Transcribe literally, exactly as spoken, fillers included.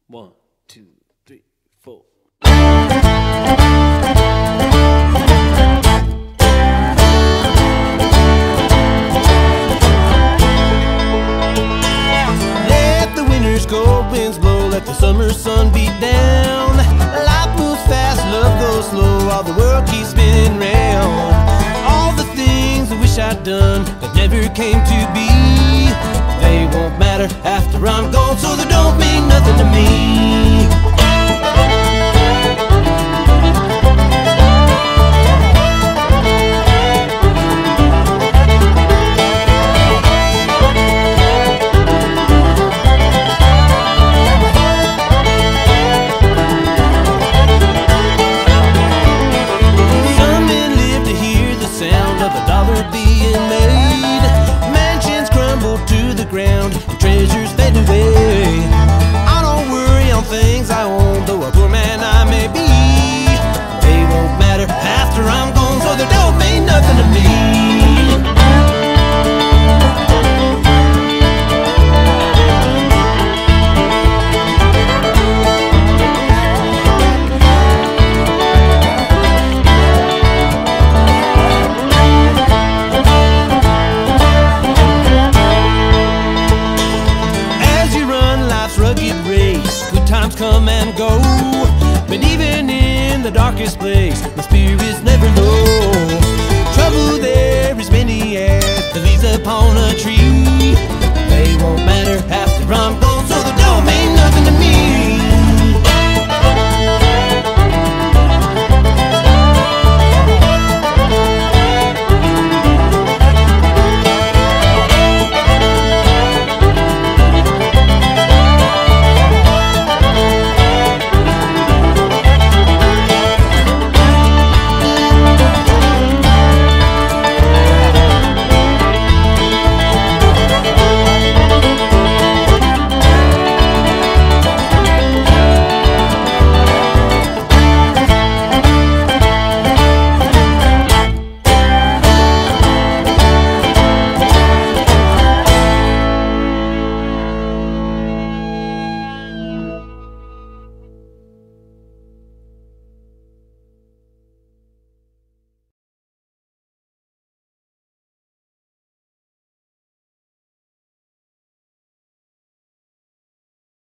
One, two, three, four. Let the winter's cold winds blow, let the summer sun beat down. Life moves fast, love goes slow, while the world keeps spinning round. All the things I wish I'd done that never came to be, they won't matter after I'm gone, so they don't mean nothing to me. Some men live to hear the sound of a dollar being made. Mansions crumble to the ground and treasures fade away. I don't worry on things I own, though a poor man I may be. They won't matter after I'm gone, so they don't mean nothing to me. Times come and go, but even in the darkest place, my spirit's never low. Trouble there is many as the leaves upon a tree. They won't matter after I'm gone.